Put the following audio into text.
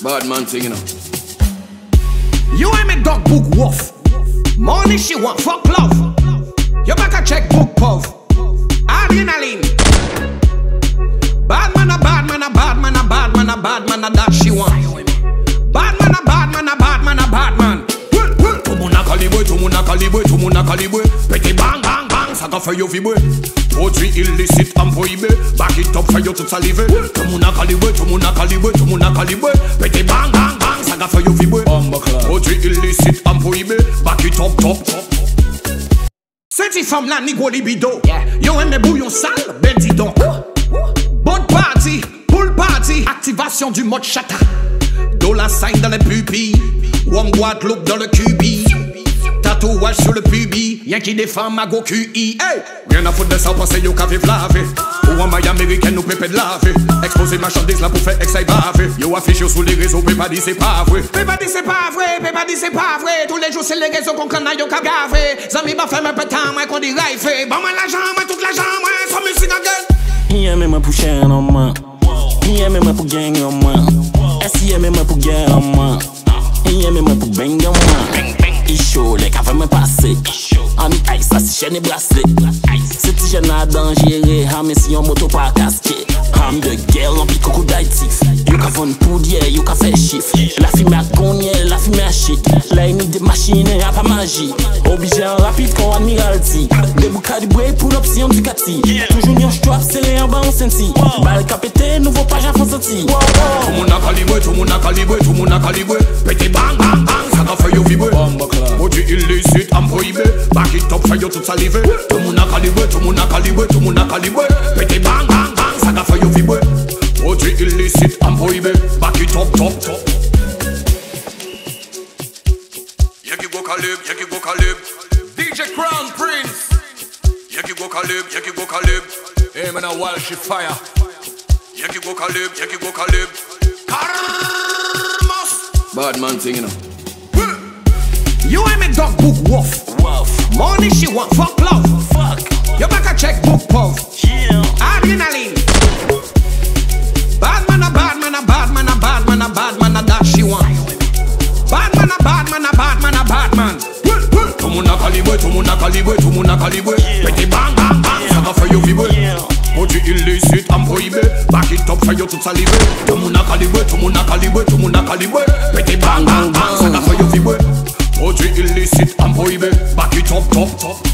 Badman thing, you know. You ain't me dog book wolf. Money she want, fuck love. You better check book puff. Adrénaline. Badman a badman a badman a badman a badman a that she want. Badman a badman a badman a badman. Tout mouna kalibré, tout mouna kalibré, tout mouna kalibré. Pété'y bang bang bang, ça fait yo vibrer. Produits illicites en prohibées, back it up fait yo tout salivé. Tout mouna kalibré, tout mouna kalibré, tout mouna kalibré. Pété'y bang bang bang, ça fait yo vibrer. Produits illicites en prohibées, back it up top top. Cette femme là ni gros libido. Yo aime bouillon sale, ben dis donc. Bonne party, pool party, activation du mode shatta. Dollar sign dans les pupilles, Rhum Guadeloupe dans le cubis. Tatouage sur le pubis, Yenki des femmes à go QI. Hey! Rien à foutre de ça, pensez yo qu'à vivre lavé. Ou en maille américaine, nous pépé de laver. Exposer marchandise là pour faire excès bavé. Yo affiche yo sur les réseaux, Pété'y c'est pas vrai. Pété'y c'est pas vrai, Pété'y c'est pas vrai. Tous les jours c'est les réseaux qu'on connaît yo qu'à gaver. Zami ba fait un peu de temps, moi qu'on dit Railfé. Bon moi l'argent, moi toute l'argent, moi sans musique en gueule. Il aime moi pour cher en main. Il aime moi pour gagner en main. Est-ce qu'il aime moi pour gagner en main? Il aime moi pour bang en main. Il chaud, les cafés me passer. Ami ice, ça c'est chaîne et bracelet. C'est petit jeune à danger, mais si on moto pas casqué. Ham de guerre, rempli coco d'Haïtif. You ka vendre poudière, you ka fait chiffre. La fumée à cogner, la fumée à shit. Là il n'y a des machines, y'a pas magie. Obligé en rapide comme Admiral T. Des boucs calibrés pour l'option du Cati. Toujours n'y a strap, c'est les en bas en senti. Balle capété, nouveau page à fond sorti. Tout moun a calibré, tout moun a calibré, tout moun a calibré. Pété'y bang bang bang, ça va faire yo vibrer. Produits illicites en prohibées, back it up, fait yo tout salivé. Tout moun a calibré, tout moun a calibré, tout moun a calibré. Pété'y bang bang bang, ça va faire yo vibrer. Produits illicites en prohibées, back it up top top. Yenki go calibre, Yenki go calibre. DJ Crown Prince. Yenki go calibre, Yenki go calibre. Hey man a Walshy fire. Yenki go calibre, Yenki go calibre. Badman thing, you know. You ain't me dog book wolf. Money she want, fuck love. You better check book puff. Adrénaline. Badman a badman a badman a badman a badman a that she want. Badman a badman a badman a badman. Tout moun a calibré, tout moun a calibré, tout moun a calibré. Pété'y bang bang bang, ça va faire yo vibrer. Produits illicites en prohibées, back it up, fait yo tout salivé. Tout moun a calibré, tout moun a calibré, tout moun a calibré. Pété'y bang bang bang, ça va faire yo vibrer. Produits illicites en prohibées, back it up top top.